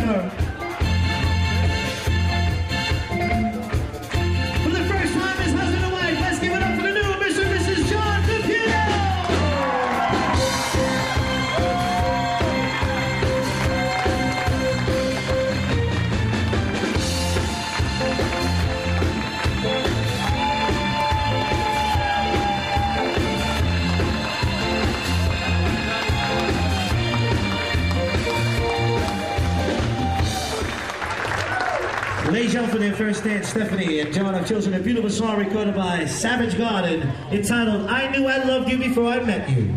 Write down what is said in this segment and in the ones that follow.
sir. For the first time as husband and wife, let's give it up for the new Mr. and Mrs. John Caputo. Ladies and gentlemen, for their first dance, Stephanie and John have chosen a beautiful song recorded by Savage Garden entitled I Knew I Loved You Before I Met You.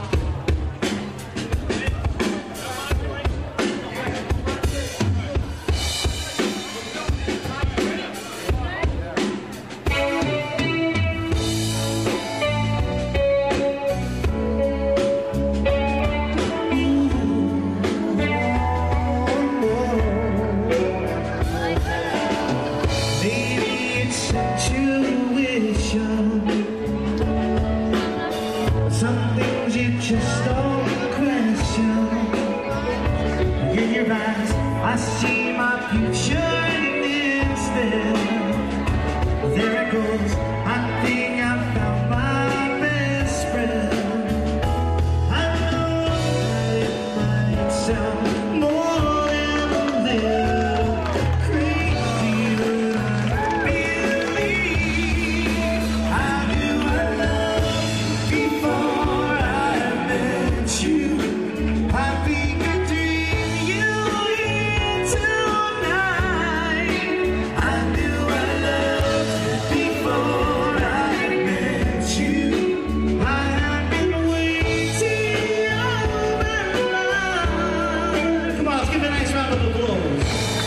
Some things you just don't question. In your eyes, I see my future and instead there it goes. I think I found my best friend. I know it might sound more than a little crazy, but I believe. How do I love before I met you? I think I dreamed you here tonight. I knew I loved before I met you. I have been waiting all my life. Come on, let's give a nice round of applause.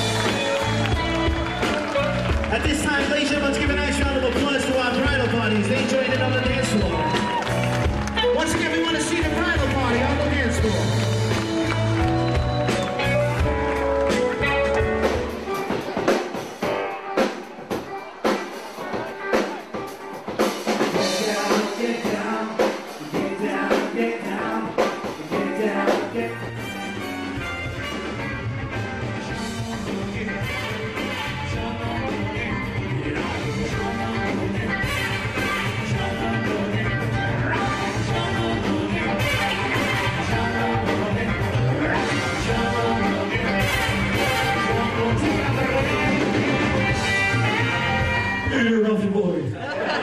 At this time, ladies and gentlemen, let's give a nice round of applause to our bridal parties. They joined in on the dance floor. Once again, we want to see the bridal party on the dance floor. Get down, get down, get down, get down, get down. Rough boys.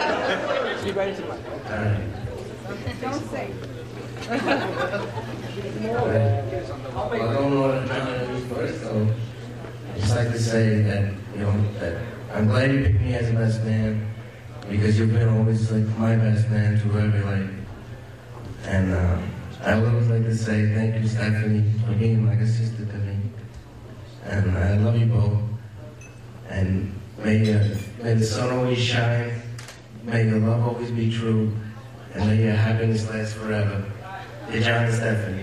Don't say. I don't know what I'm trying to do first, so I just like to say that, you know, that I'm glad you picked me as a best man, because you've been always like my best man through every life. And I always like to say thank you, Stephanie, for being like a sister to me. And I love you both. And may the sun always shine. May your love always be true. And may your happiness last forever. Dear John and Stephanie.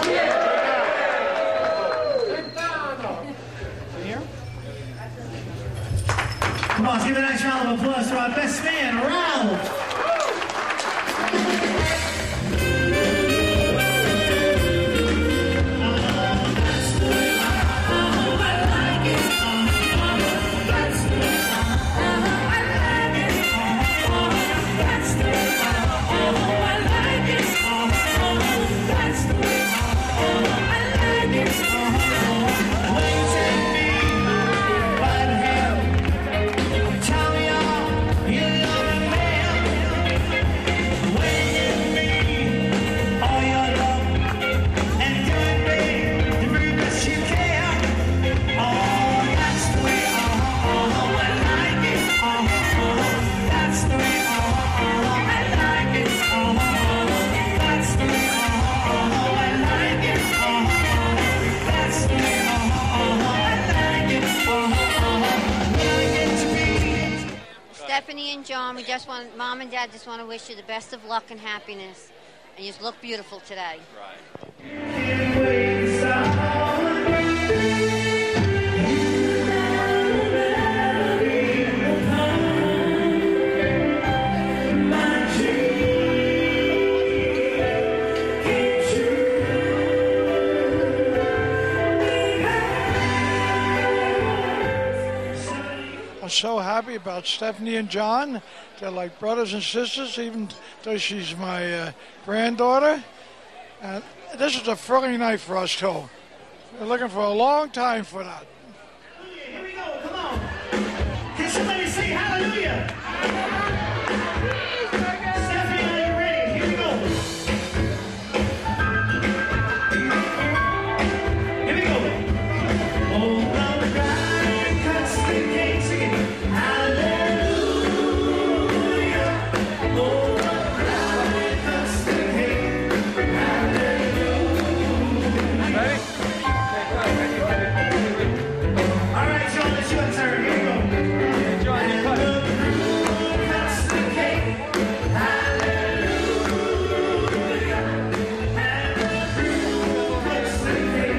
Come on, let's give a nice round of applause to our best man, Ralph. Stephanie and John, Mom and Dad just want to wish you the best of luck and happiness. And you look beautiful today. Right. so happy about Stephanie and John. They're like brothers and sisters, even though she's my granddaughter. And this is a thrilling night for us, too. We're looking for a long time for that. Here we go, come on. Can somebody say hallelujah? Stephanie, are you ready? Here we go. Here we go. Oh, the bride cuts the cake, sing it. Hallelujah. Oh, the bride cuts the cake. Hallelujah. Ready? All right, John, it's your turn. Here we go. John, you cut it. Cuts the cake. Hallelujah. And the groom cuts the cake.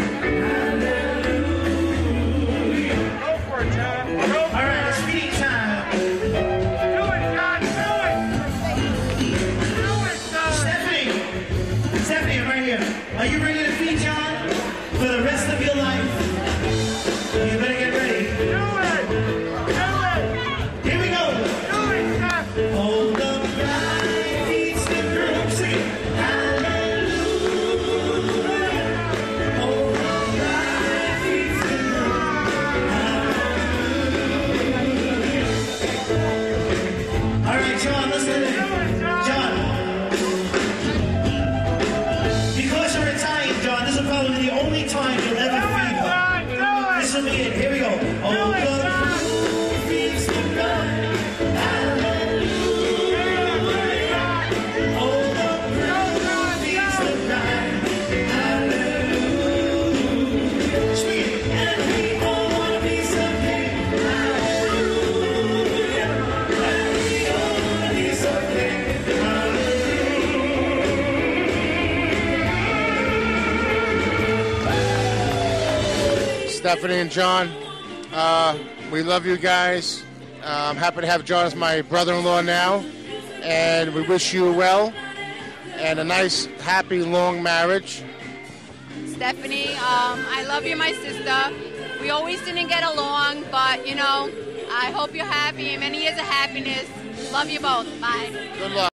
Hallelujah. Go for it, John. Go for All right, it's feeding time. it. Do it, John. Do it. Do it, John. Stephanie, I'm right here. Are you ready to feed John for the rest of your life? You better get ready. Do it. Do it. Here we go. Do it, Steph. Oh, the bride feeds the groom, sing it. Hallelujah. Oh, the bride feeds the groom. Hallelujah. All right, John, listen to this. John, because you're Italian, John, this will probably be the only time you'll ever feed her. John, do This it. will be it. Here we go. Oh, the groom feeds the bride. Hallelujah. Oh, the groom feeds the bride. Hallelujah. Sweet. And we all want a piece of cake. Hallelujah. And we all want a piece of cake. Stephanie and John, we love you guys. I'm happy to have John as my brother-in-law now, and we wish you well and a nice, happy, long marriage. Stephanie, I love you, my sister. We always didn't get along, but, you know, I hope you're happy and many years of happiness. Love you both. Bye. Good luck.